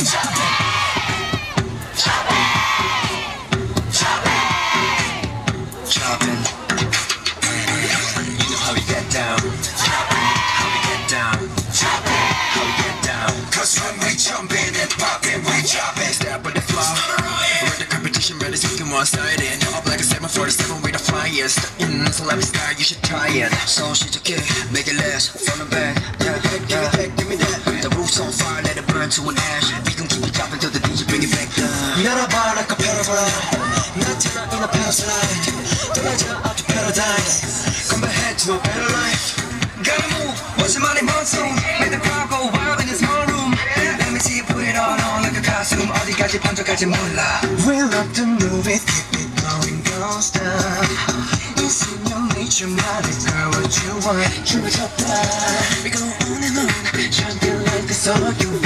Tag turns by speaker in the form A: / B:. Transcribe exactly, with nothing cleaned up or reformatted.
A: Chopping. You know how we get down. How we get down. How we get down. Cause when we jump in and pop in, we drop it. Step on the floor. We're the competition, ready to get one side in. Up like a seven forty-seven with a flyer. Stuck in, so let me start, you should try it. So she took it, make it last from the back. Yeah, yeah, yeah, give me that. The roof's on fire, let it burn to an ash. We can keep it dropping till the D J bring it back down. Not a bar like a paraglide. Not tonight in a parasite. 떠나자 out to paradise. Come back to a better life. Gotta move, watch your money monsoon. Make the crowd go wild in this small room. Let me see you put it on on like a costume. 어디까지 번쩍할지 몰라. We love to move it, keep it going, don't stop. It's in your nature, money, girl, what you want. 춤을 췄다. We go on and on, champion like this, all you want.